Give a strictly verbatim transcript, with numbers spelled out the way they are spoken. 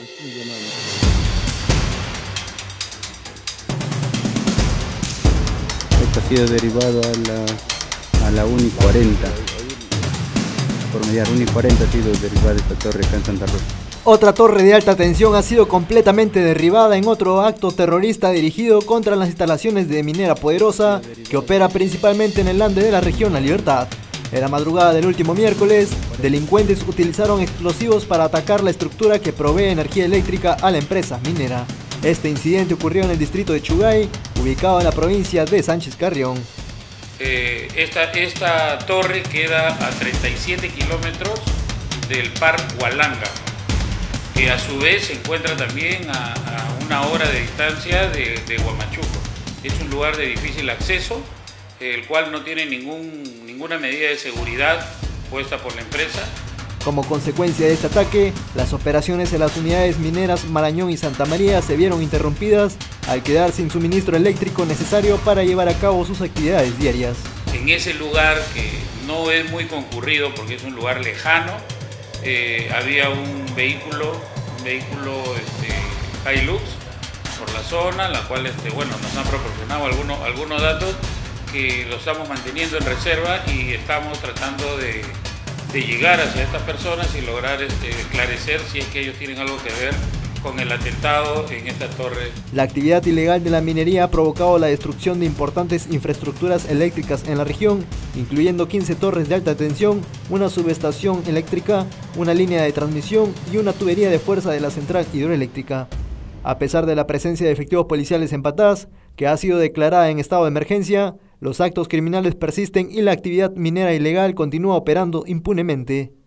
Esto ha sido derivado a la, a la UNI cuarenta. Por mediar UNI cuarenta ha sido derivada esta torre acá en Santa Rosa. Otra torre de alta tensión ha sido completamente derribada en otro acto terrorista dirigido contra las instalaciones de Minera Poderosa, que opera principalmente en el Ande de la región La Libertad. En la madrugada del último miércoles, delincuentes utilizaron explosivos para atacar la estructura que provee energía eléctrica a la empresa minera. Este incidente ocurrió en el distrito de Chugay, ubicado en la provincia de Sánchez Carrión. Eh, esta, esta torre queda a treinta y siete kilómetros del Par Hualanga, que a su vez se encuentra también a, a una hora de distancia de, de Huamachuco. Es un lugar de difícil acceso, el cual no tiene ningún, ninguna medida de seguridad puesta por la empresa. Como consecuencia de este ataque, las operaciones en las unidades mineras Marañón y Santa María se vieron interrumpidas al quedar sin suministro eléctrico necesario para llevar a cabo sus actividades diarias. En ese lugar, que no es muy concurrido porque es un lugar lejano, eh, había un vehículo, un vehículo este, Hilux por la zona, la cual este, bueno, nos han proporcionado algunos, algunos datos que lo estamos manteniendo en reserva y estamos tratando de de llegar hacia estas personas y lograr este, esclarecer si es que ellos tienen algo que ver con el atentado en esta torre. La actividad ilegal de la minería ha provocado la destrucción de importantes infraestructuras eléctricas en la región, incluyendo quince torres de alta tensión, una subestación eléctrica, una línea de transmisión y una tubería de fuerza de la central hidroeléctrica. A pesar de la presencia de efectivos policiales en Patás, que ha sido declarada en estado de emergencia, los actos criminales persisten y la actividad minera ilegal continúa operando impunemente.